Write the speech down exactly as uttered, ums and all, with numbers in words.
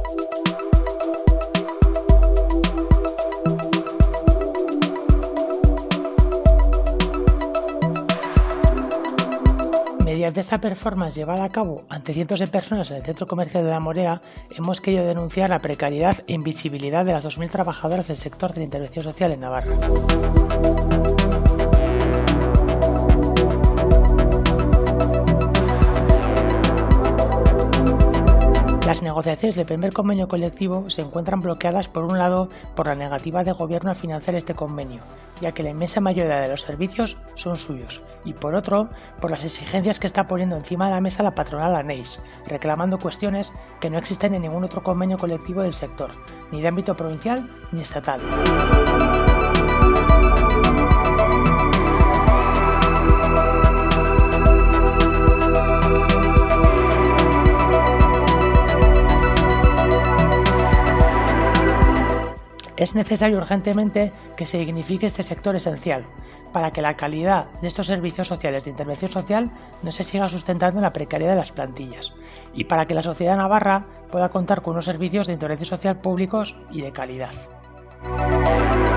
Mediante esta performance llevada a cabo ante cientos de personas en el Centro Comercial de La Morera, hemos querido denunciar la precariedad e invisibilidad de las dos mil trabajadoras del sector de la intervención social en Navarra. Las negociaciones del primer convenio colectivo se encuentran bloqueadas, por un lado, por la negativa del Gobierno a financiar este convenio, ya que la inmensa mayoría de los servicios son suyos, y por otro, por las exigencias que está poniendo encima de la mesa la patronal ANEIS, reclamando cuestiones que no existen en ningún otro convenio colectivo del sector, ni de ámbito provincial ni estatal. Es necesario urgentemente que se dignifique este sector esencial, para que la calidad de estos servicios sociales de intervención social no se siga sustentando en la precariedad de las plantillas, y para que la sociedad navarra pueda contar con unos servicios de intervención social públicos y de calidad.